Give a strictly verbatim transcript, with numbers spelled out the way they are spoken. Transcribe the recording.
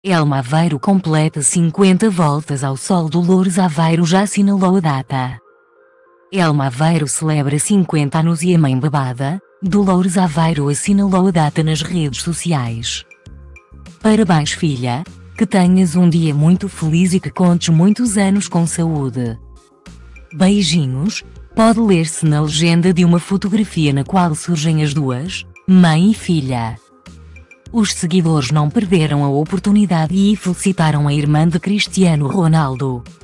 Elma Aveiro completa cinquenta voltas ao sol. Dolores Aveiro já assinalou a data. Elma Aveiro celebra cinquenta anos e a mãe babada, Dolores Aveiro assinalou a data nas redes sociais. Parabéns, filha, que tenhas um dia muito feliz e que contes muitos anos com saúde. Beijinhos. Pode ler-se na legenda de uma fotografia na qual surgem as duas, mãe e filha. Os seguidores não perderam a oportunidade e felicitaram a irmã de Cristiano Ronaldo.